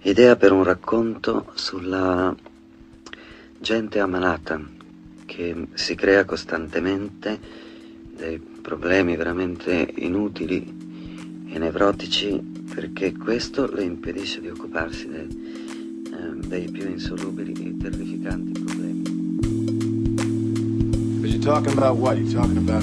Idea per un racconto sulla gente a Manhattan che si crea costantemente dei problemi veramente inutili e nevrotici perché questo le impedisce di occuparsi dei più insolubili e terrificanti problemi. But you're talking about what? You're talking about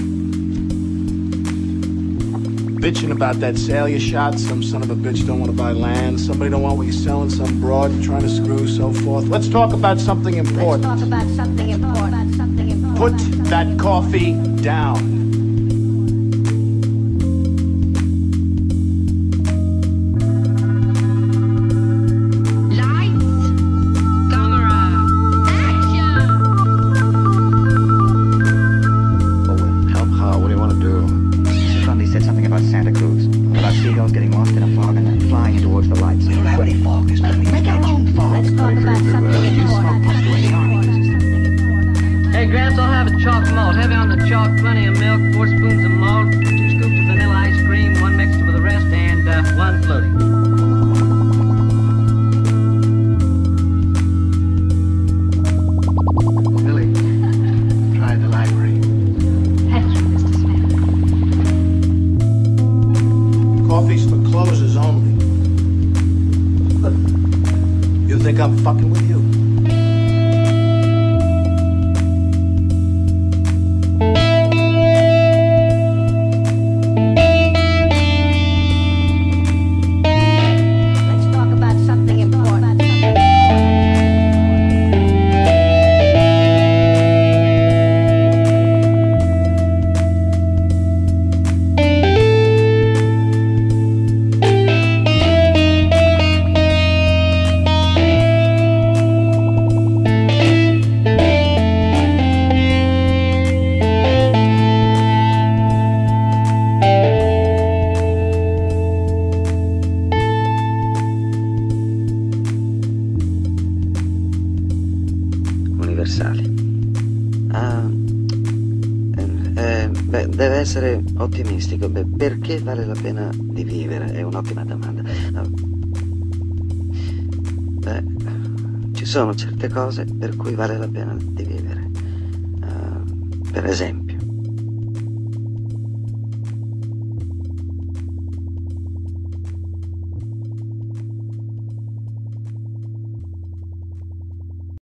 bitching about that sale you shot. Some son of a bitch don't want to buy land. Somebody don't want what you're selling. Some broad you're trying to screw, so forth. Let's talk about something important. Let's talk about something important. Put that coffee down. Santa Cruz. About seagulls getting lost in a fog and then flying towards the lights. You don't have any fog. Make your own fog. Let's talk about something important. Hey, Gramps, I'll have a chalk malt. Heavy on the chalk, plenty of milk, 4 spoons of malt, 2 scoops of vanilla ice cream, 1 mixed with the rest, and 1 floating. Billy, try the library. Thank you, Mr. Smith. Coffee's for closers only. You think I'm fucking with you? Let's talk about something important. Universali. Deve essere ottimistico. Perché vale la pena di vivere? È un'ottima domanda. Ci sono certe cose per cui vale la pena di vivere. Per esempio,